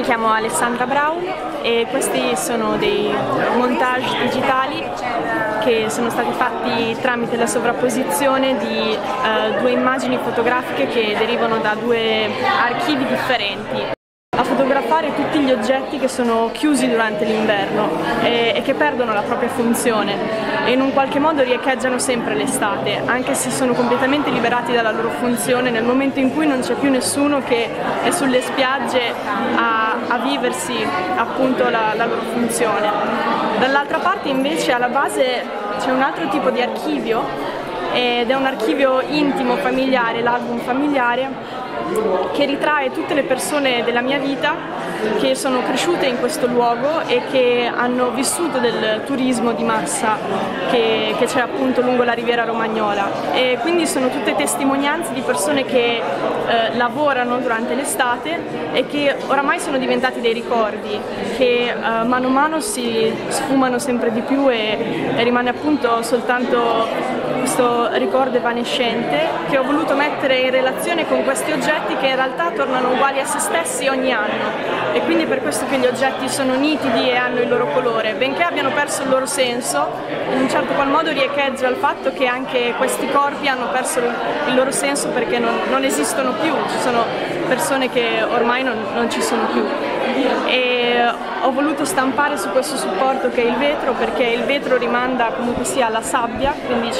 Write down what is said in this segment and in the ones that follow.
chiamo Alessandra Braun e questi sono dei montage digitali che sono stati fatti tramite la sovrapposizione di due immagini fotografiche che derivano da due archivi differenti. A fotografare tutti gli oggetti che sono chiusi durante l'inverno e che perdono la propria funzione e in un qualche modo riecheggiano sempre l'estate, anche se sono completamente liberati dalla loro funzione nel momento in cui non c'è più nessuno che è sulle spiagge a viversi appunto la loro funzione. Dall'altra parte invece alla base c'è un altro tipo di archivio ed è un archivio intimo, familiare, l'album familiare, che ritrae tutte le persone della mia vita che sono cresciute in questo luogo e che hanno vissuto del turismo di massa che c'è appunto lungo la riviera romagnola, e quindi sono tutte testimonianze di persone che lavorano durante l'estate e che oramai sono diventati dei ricordi che mano a mano si sfumano sempre di più e rimane appunto soltanto questo ricordo evanescente che ho voluto mettere in relazione con questi oggetti che in realtà tornano uguali a se stessi ogni anno, e quindi è per questo che gli oggetti sono nitidi e hanno il loro colore, benché abbiano perso il loro senso. In un certo qual modo riecheggia il fatto che anche questi corpi hanno perso il loro senso perché non esistono più, ci sono persone che ormai non ci sono più. E ho voluto stampare su questo supporto che è il vetro, perché il vetro rimanda comunque sia alla sabbia, quindi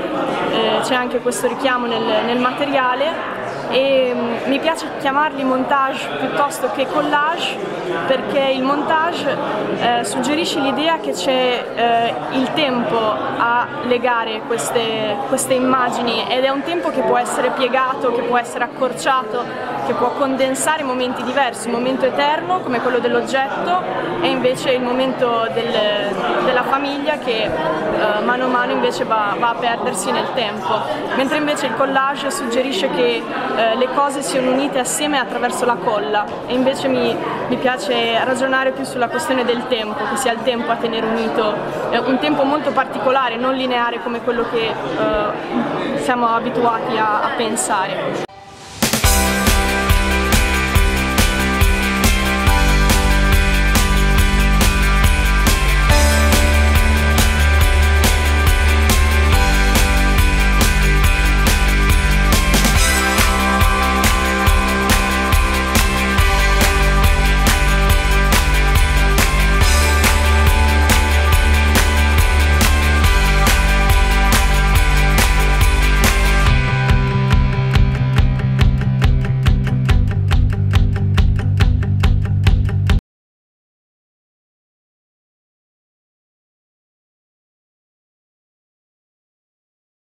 c'è anche questo richiamo nel materiale, e mi piace chiamarli montage piuttosto che collage, perché il montage suggerisce l'idea che c'è il tempo a legare queste immagini, ed è un tempo che può essere piegato, che può essere accorciato, che può condensare momenti diversi, un momento eterno come quello dell'oggetto e invece il momento della famiglia che mano a mano invece va a perdersi nel tempo, mentre invece il collage suggerisce che le cose siano unite assieme attraverso la colla, e invece mi piace ragionare più sulla questione del tempo, che sia il tempo a tenere unito, un tempo molto particolare, non lineare come quello che siamo abituati a pensare.